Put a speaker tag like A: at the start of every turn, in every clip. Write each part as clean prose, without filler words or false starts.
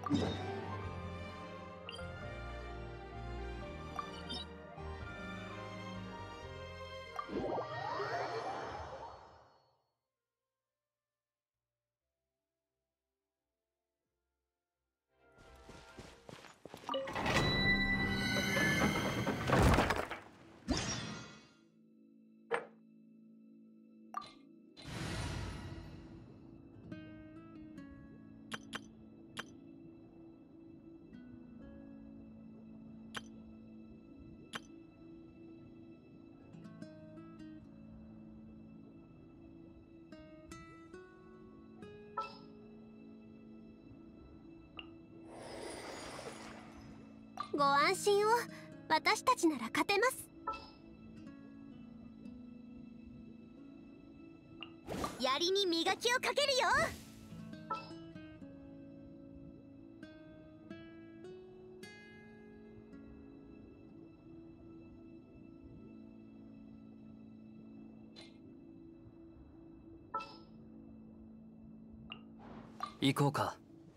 A: ご安心を。私たちなら勝てます。槍に磨きをかけるよ。
B: 行こうか。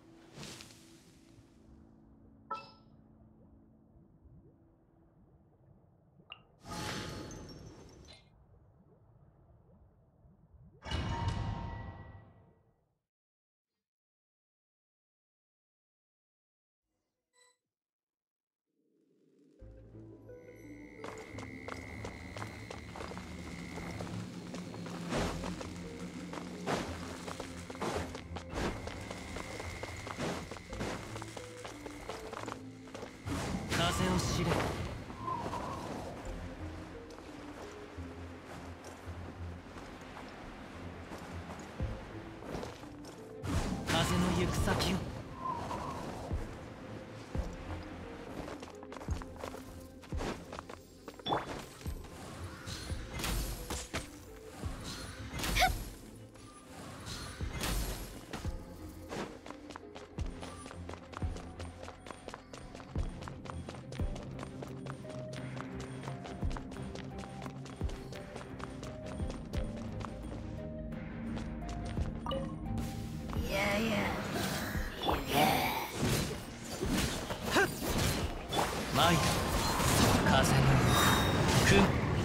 B: 風を知れ。風の行く先を。マイカ、風の雲。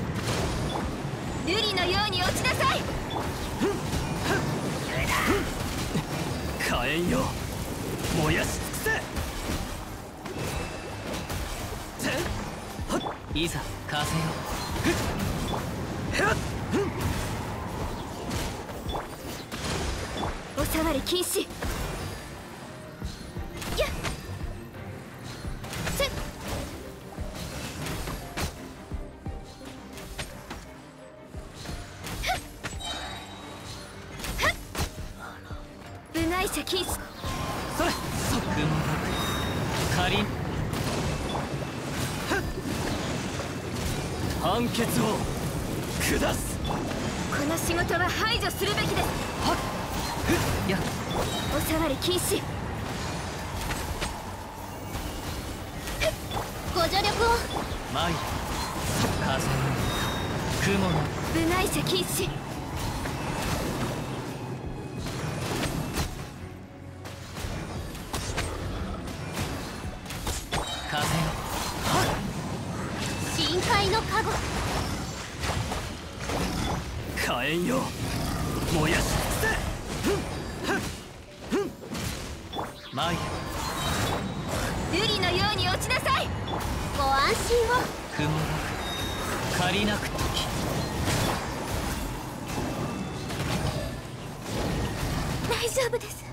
A: 瑠璃のように落ちなさい。
B: 火炎よ、燃やし尽くせ。いざ風よ。
A: お触り禁止。部外者禁止。
B: それ、雲がかりん。判決を下す。
A: この仕事は排除するべきです。
B: はっ、や。
A: お触り禁止。ご助力を。
B: 参る。風の雲の
A: 部外者禁止。
B: 風よ。
A: 深海の加護。
B: 火炎よ、燃やし尽くせ。参る。
A: 瑠璃のように落ちなさい。ご安心を。
B: 雲が借りなく時。
A: 大丈夫です。